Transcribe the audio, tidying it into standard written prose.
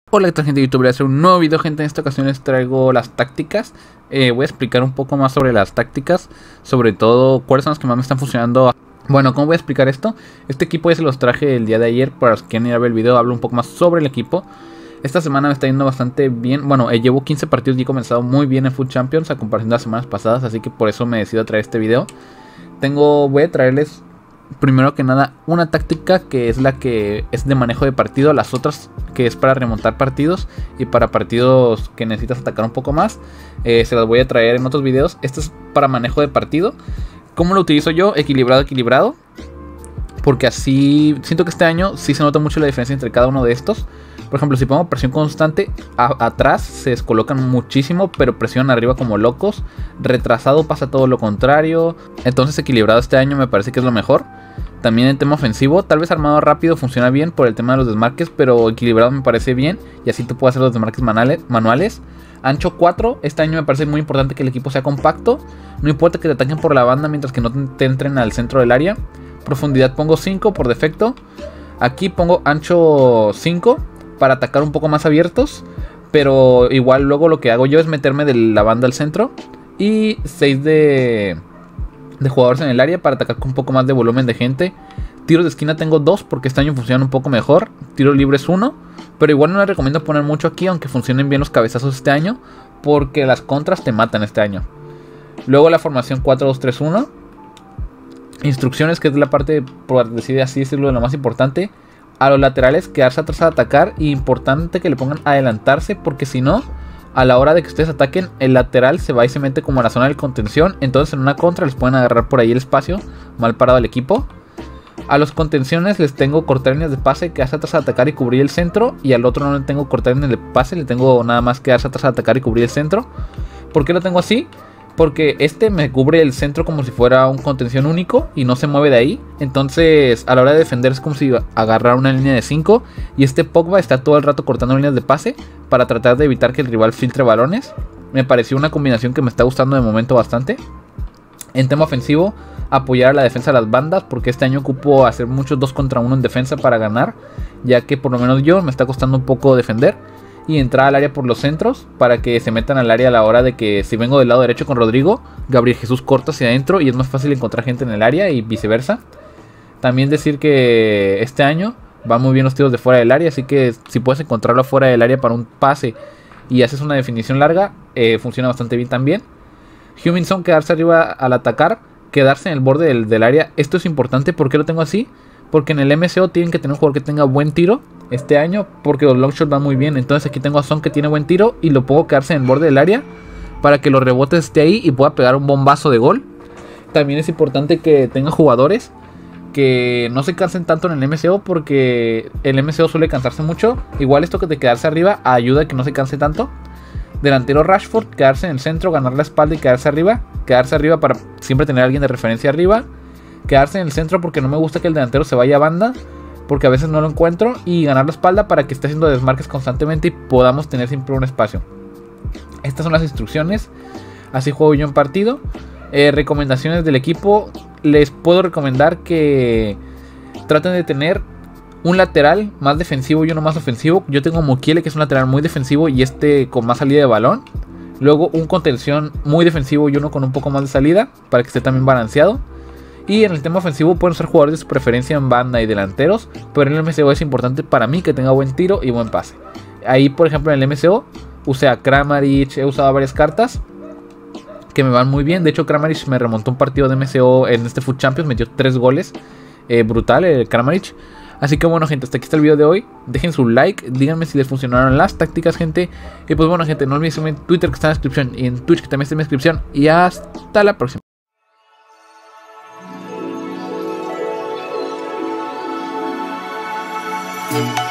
Hola, ¿qué tal, gente de YouTube? Voy a hacer un nuevo video, gente. En esta ocasión les traigo las tácticas. Voy a explicar un poco más sobre las tácticas, sobre todo cuáles son las que más me están funcionando. Bueno, ¿cómo voy a explicar esto? Este equipo ya se los traje el día de ayer. Para los que quieran ir a ver el video, hablo un poco más sobre el equipo. Esta semana me está yendo bastante bien. Bueno, llevo 15 partidos y he comenzado muy bien en FUT Champions a comparación de las semanas pasadas, así que por eso me decido a traer este video. Voy a traerles primero que nada una táctica que es la que es de manejo de partido, las otras que es para remontar partidos y para partidos que necesitas atacar un poco más, se las voy a traer en otros videos. Esto es para manejo de partido. ¿Cómo lo utilizo yo? Equilibrado, porque así siento que este año sí se nota mucho la diferencia entre cada uno de estos. Por ejemplo, si pongo presión constante, atrás se descolocan muchísimo, pero presión arriba como locos. Retrasado pasa todo lo contrario. Entonces equilibrado este año me parece que es lo mejor. También en tema ofensivo, tal vez armado rápido funciona bien por el tema de los desmarques, pero equilibrado me parece bien. Y así tú puedes hacer los desmarques manuales. Ancho 4, este año me parece muy importante que el equipo sea compacto. No importa que te ataquen por la banda mientras que no te entren al centro del área. Profundidad pongo 5 por defecto. Aquí pongo ancho 5 para atacar un poco más abiertos, pero igual luego lo que hago yo es meterme de la banda al centro. Y 6 de jugadores en el área para atacar con un poco más de volumen de gente. Tiros de esquina tengo 2 porque este año funcionan un poco mejor. Tiro libre es 1, pero igual no les recomiendo poner mucho aquí, aunque funcionen bien los cabezazos este año, porque las contras te matan este año. Luego la formación 4-2-3-1. Instrucciones, que es la parte, por decir así decirlo, de lo más importante. A los laterales quedarse atrás a atacar, y importante que le pongan adelantarse, porque si no, a la hora de que ustedes ataquen, el lateral se va y se mete como a la zona de contención. Entonces en una contra les pueden agarrar por ahí el espacio, mal parado el equipo. A los contenciones les tengo cortar líneas de pase, quedarse atrás a atacar y cubrir el centro. Y al otro no le tengo cortar líneas de pase, le tengo nada más quedarse atrás a atacar y cubrir el centro. ¿Por qué lo tengo así? Porque este me cubre el centro como si fuera un contención único y no se mueve de ahí. Entonces a la hora de defender es como si agarrara una línea de 5. Y este Pogba está todo el rato cortando líneas de pase para tratar de evitar que el rival filtre balones. Me pareció una combinación que me está gustando de momento bastante. En tema ofensivo, apoyar a la defensa de las bandas, porque este año ocupo hacer muchos 2 contra 1 en defensa para ganar, ya que por lo menos yo me está costando un poco defender. Y entrar al área por los centros para que se metan al área a la hora de que, si vengo del lado derecho con Rodrigo, Gabriel Jesús corta hacia adentro y es más fácil encontrar gente en el área y viceversa. También decir que este año van muy bien los tiros de fuera del área, así que si puedes encontrarlo fuera del área para un pase y haces una definición larga, funciona bastante bien también. Huminson, quedarse arriba al atacar, quedarse en el borde del área. Esto es importante. ¿Por qué lo tengo así? Porque en el MCO tienen que tener un jugador que tenga buen tiro este año, porque los longshots van muy bien. Entonces aquí tengo a Son, que tiene buen tiro, y lo puedo quedarse en el borde del área para que los rebotes esté ahí y pueda pegar un bombazo de gol. También es importante que tenga jugadores que no se cansen tanto en el MCO, porque el MCO suele cansarse mucho. Igual esto que de quedarse arriba ayuda a que no se canse tanto. Delantero Rashford, quedarse en el centro, ganar la espalda y quedarse arriba. Quedarse arriba para siempre tener a alguien de referencia arriba. Quedarse en el centro porque no me gusta que el delantero se vaya a banda, porque a veces no lo encuentro. Y ganar la espalda para que esté haciendo desmarques constantemente y podamos tener siempre un espacio. Estas son las instrucciones. Así juego yo en partido. Recomendaciones del equipo. Les puedo recomendar que traten de tener un lateral más defensivo y uno más ofensivo. Yo tengo Mukiele, que es un lateral muy defensivo, y este con más salida de balón. Luego un contención muy defensivo y uno con un poco más de salida, para que esté también balanceado. Y en el tema ofensivo pueden ser jugadores de su preferencia en banda y delanteros, pero en el MCO es importante para mí que tenga buen tiro y buen pase. Ahí, por ejemplo, en el MCO usé a Kramaric, he usado varias cartas que me van muy bien. De hecho, Kramaric me remontó un partido de MCO en este FUT Champions, metió 3 goles. Brutal el Kramaric. Así que bueno, gente, hasta aquí está el video de hoy. Dejen su like, díganme si les funcionaron las tácticas, gente. Y pues bueno, gente, no olviden seguirme en Twitter, que está en la descripción, y en Twitch, que también está en la descripción. Y hasta la próxima. Thank you.